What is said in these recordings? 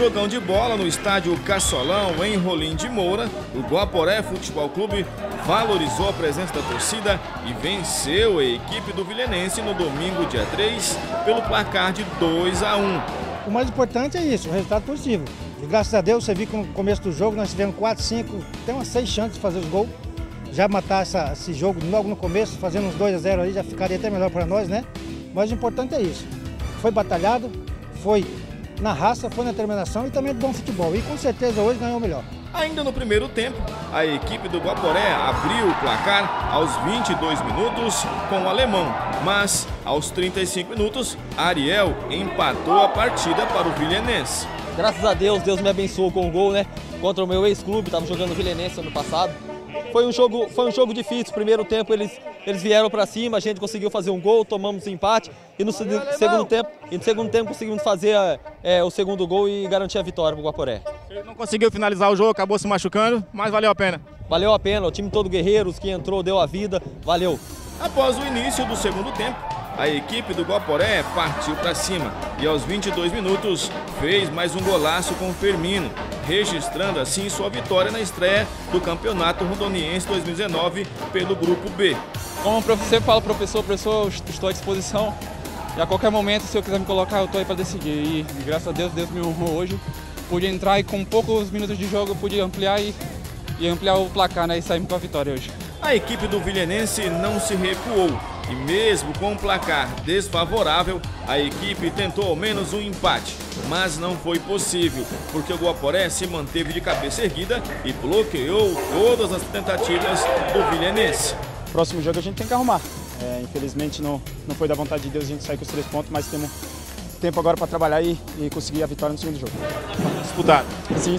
jogão de bola no estádio Caçolão, em Rolim de Moura, o Guaporé Futebol Clube valorizou a presença da torcida e venceu a equipe do Vilhenense no domingo, dia 3, pelo placar de 2-1. O mais importante é isso, o resultado positivo. E graças a Deus, você viu que no começo do jogo nós tivemos 4, 5, tem umas 6 chances de fazer os gols. Já matar esse jogo logo no começo, fazendo uns 2-0 aí, já ficaria até melhor para nós, né? Mas o importante é isso. Foi batalhado, foi na raça, foi na determinação e também de bom futebol. E com certeza hoje ganhou o melhor. Ainda no primeiro tempo, a equipe do Guaporé abriu o placar aos 22 minutos com o alemão. Mas, aos 35 minutos, Ariel empatou a partida para o Vilhenense. Graças a Deus, Deus me abençoou com o gol, né? Contra o meu ex-clube, estava jogando no Vilhenense ano passado. Foi um jogo difícil. Primeiro tempo eles vieram para cima, a gente conseguiu fazer um gol, tomamos empate e no segundo tempo conseguimos fazer o segundo gol e garantir a vitória para o Guaporé. Ele não conseguiu finalizar o jogo, acabou se machucando, mas valeu a pena. Valeu a pena, o time todo guerreiro, os que entrou deu a vida, valeu. Após o início do segundo tempo, a equipe do Guaporé partiu para cima e aos 22 minutos fez mais um golaço com o Firmino, registrando assim sua vitória na estreia do Campeonato Rondoniense 2019 pelo Grupo B. Como o professor fala, professor, estou à disposição e a qualquer momento, se eu quiser me colocar, eu estou aí para decidir. E graças a Deus, Deus me honrou hoje. Pude entrar e com poucos minutos de jogo eu pude ampliar e ampliar o placar, né, e saímos com a vitória hoje. A equipe do Vilhenense não se recuou e mesmo com um placar desfavorável, a equipe tentou ao menos um empate, mas não foi possível, porque o Guaporé se manteve de cabeça erguida e bloqueou todas as tentativas do Vilhenense. Próximo jogo a gente tem que arrumar. Infelizmente não foi da vontade de Deus a gente sair com os 3 pontos, mas temos tempo agora para trabalhar e conseguir a vitória no segundo jogo. Disputado. Sim.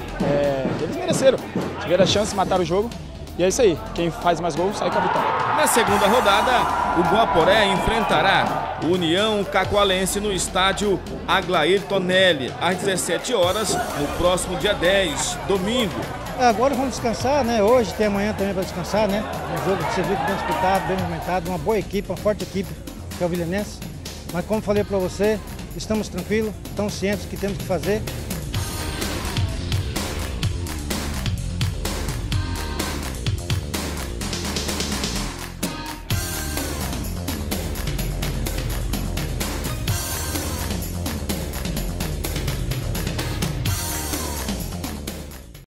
Eles mereceram. Tiveram a chance, mataram o jogo. E é isso aí, quem faz mais gols sai com a vitória. Na segunda rodada, o Guaporé enfrentará o União Cacoalense no estádio Aglair Tonelli, às 17 horas, no próximo dia 10, domingo. Agora vamos descansar, né? Hoje tem amanhã também para descansar, né? Um jogo que você viu bem disputado, bem movimentado, uma boa equipe, uma forte equipe, que é o Vilhenense. Mas como falei para você, estamos tranquilos, estamos cientes do que temos que fazer.